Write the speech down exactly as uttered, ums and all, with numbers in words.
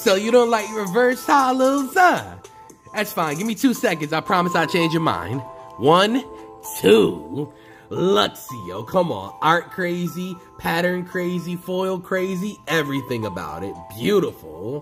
So you don't like reverse hollows, huh? That's fine. Give me two seconds. I promise I'll change your mind. One, two. Luxio, come on. Art crazy, pattern crazy, foil crazy, everything about it. Beautiful.